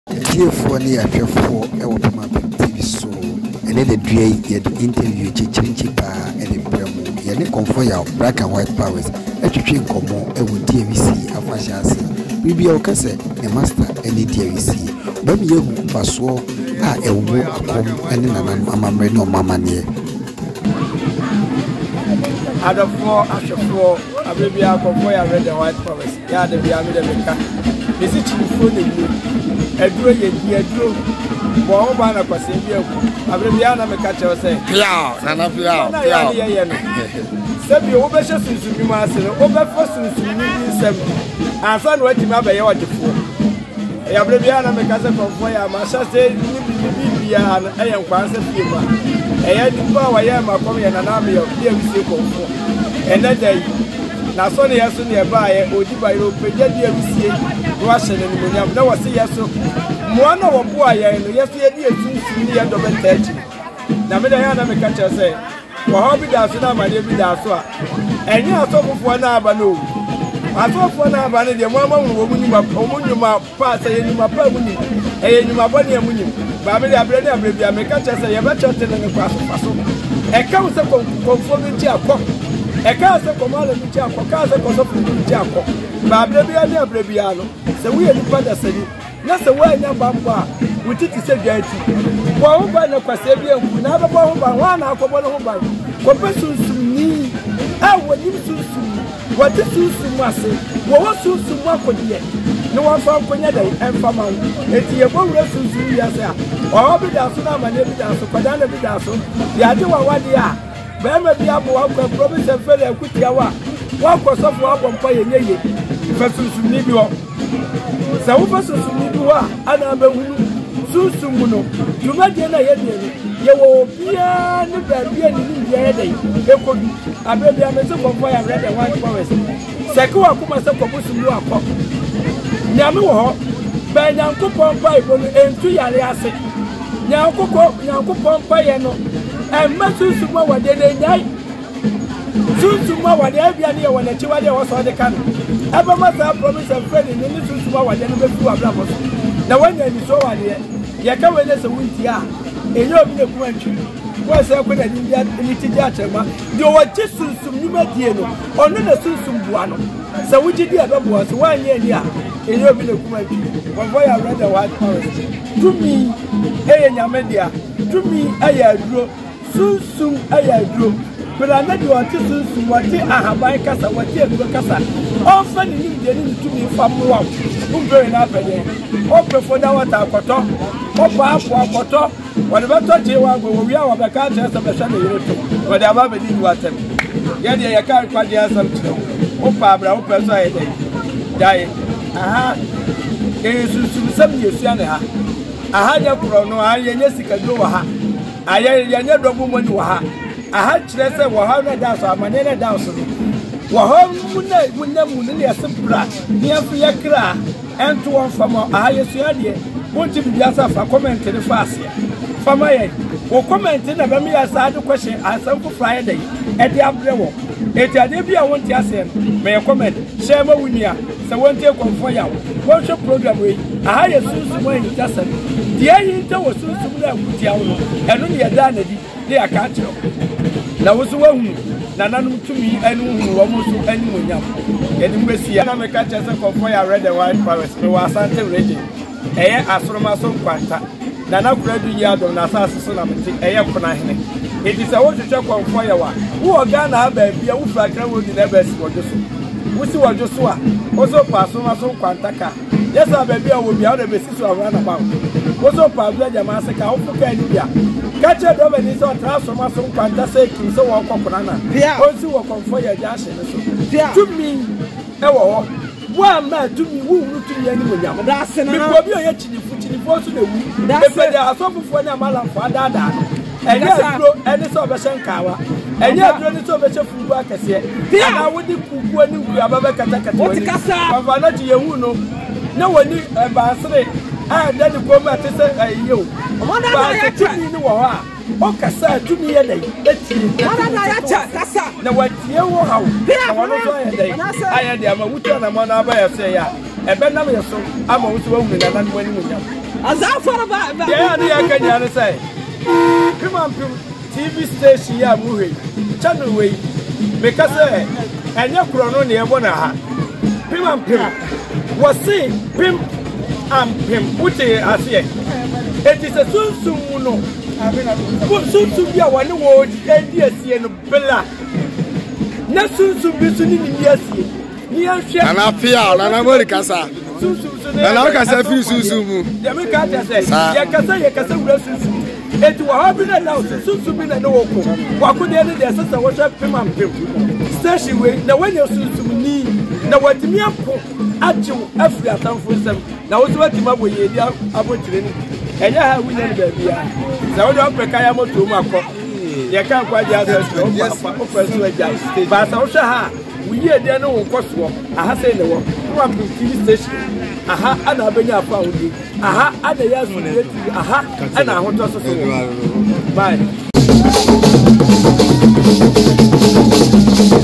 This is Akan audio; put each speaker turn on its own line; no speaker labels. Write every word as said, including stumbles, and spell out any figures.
Dear Fonny, I feel for our T V show, and then the day yet interview Chichipa and the Bremo, Yannick Komfo Yaw, black and white powers, a train Komo, and with Diawusie, a fashion. We be our cassette, a master, and the Diawusie. But you must swore, ah, a walk, and then a mamma, no mamma near.
Out of four, after four, I will be out of four, red and white powers. Yeah, the Biami the car. Is it for the a drew a drew. More than a passenger. I will be out of a catcher say, Piao, and a Piao. Seven overshots to be master, over first to be seven. And son went him up by your four. I will be out of a cousin from where my sister and I am Quansa Fiba. I had the power I am a coming an army of Diawusie Komfo. And that day, Nasoni has nearby, or Dibayo, Diawusie, Russian and William. No, I see yes. One of a boy, and yesterday, the end of a thirty. Namidayana Mekacha say, well, how be that? My dear Bidaswa. And you are talking of one avenue. I thought one avenue, the woman woman, my pass, and my permanent, and my body and winning. Babylon, I will make a chance. I have a chance in the class of Paso. A council conforming Jacob. A council commander in Jacob, Casa Cosopin Jacob. Babylon, Brebiano. So we are the father city. That's the way now, Bamba. We did to say Gaity. Well, by the Pasabia, never born by one alcohol home by. Compassion to me. I will use to what is to Massey. What was to Mako? No one found Ponyaday and Faman. It's your own lessons to yourself. Or be down to my name down to Padana Bidaso. The idea what they are. Bama Diabo, promise and fellow quick yawa. Walk was off one pay in ye. Versus Nibio. So versus Nibua, and I'm a Susumuno. You might get a head. You will be a baby in the other day. You could. I bet I'm a super boy and red and white forest. Sakua Kumasa Kobusu. Nyamu ben yanko pompa ibonu entu yare ase nyanko ko nyanko pompa ye no emma susuma wade de nyai susuma wade abia ne wona chi wade wo so de kan eba masa promise and friend ni susuma wade no be fu abla bo na wanya ni so wade ye ka we se wunti a enye obi ne ku antwi wo se ko na ndia ni ti ja chema de wo chi susum nyuma die no ono na susum bua no se wuji die be bo so wanya ni a enye obi ne ku antwi Komfo Yaw red and white powers to me eye nyamedia to me eye aduro susum eye aduro but anadi o ti susum o ti ahaban kasa o ti aduro kasa o fa ni ni de ni to me famwa o be na pede o prefo da wata akoto o pa apo akoto o de beto je wa go wi a wo be ka che se be hwe na yero to o de aba be di watem ye de ye ka kwa de asam tiro o pa abra o peso aye dai dai aha Esusu sam yesu ane ha aha nya kro no aha ye nya sikadro wa ha aye ye nya dogu moni wa ha aha kire se wa ha na da so amane na da so wa ha munna munna munna ne asempra ne afu ya kra ento won fama aha yesu ade wonti bi asa fa comment ne fa ase fama ye wo comment na ba mi asa ade question asam fu friday e de abre wo e ti ade bi a wonti ase no me comment share ma wunia se wonti Komfo Yaw one show program we aha ye sunsu mo yin tasa dia yin ta wo sunsu na akutia wo eno ne da na di ne aka kiro na wo so wahu na nanum tumi enu hu wo mo so enu onyam ye ni mbesi na me ka che se Komfo Yaw red and white powers me wa Asante region eye asoroma so kwanta na na kura du ya do na asase so na meti eye kona hene it is a wo twetwe Komfo Yaw wa wo Ghana ba bia wo fra kra wo di na ba si wo so wusi wajo so a ozo pa so ma so kwantaka yesa ba bia wo bia o de be si so awa na ba ozo pa bia jama se ka ofu ka ni bia ka che do be ni so tra so ma so kwanta se ki so wo kokona na ozi wo Komfo Yaw ja hye ne so tumi e wo ho wa ma tumi wu wu tumi ani mo nyam da se na bi bi o ye chinifu chinifu so na wu e pe da asofufo na mala fa da da enye duro eni so be shenkawa enye duro ni so be chefugu akese na wodi kugu ani wu ababa kata kata woni baba na ji yehu no na woni ba sere a da ni ko ma te se ayo ba se tumi ni wo ha o kasa tumi ye dai eti ara na ya cha kasa na wati ye wo ha na wono so ye dai aye de ama wutu na mo na ba ya se ya ebe na me so ama wutu wa hu na na ni wani mu nyam
Azafara ba ba.
Yeah, no ya kan ya say. Pim and pim T V station ya mu he. Channel we. Because eh enya kuro no ne ebo na ha. Pim and pim. Was say pim and pim. Uche ase. It is a sunsum no. Sunsum bia wane wo di asie no bela. Na sunsum bi su ni ni asie. Ni ahwe.
Ana fia na na ngori kasa. Ana kasa fi sunsum mu.
Ya me ka ta say. Ya kasa ya kasa wura sunsum. Eti wa ha bi na na sunsum bi na no wo ko. Wa ko de ne de sasa wo hwe pem am pem. Station we na wanya sunsum ni na watimi apo ajew afri atamfo nsam. Na wo so watimi aboye di abotire ni. Enya ha winya ni ba bia. Za wo do apeka ya moto mu akọ. Ye kan kwa ja so o fa so aja. Ba sa wo hwe ha we ye de no wo koso. Aha sei ne wo. Wa pem T V station. Aha ana abenya afa odi. Aha ana ya so de aha ana ahoto so so. Bye.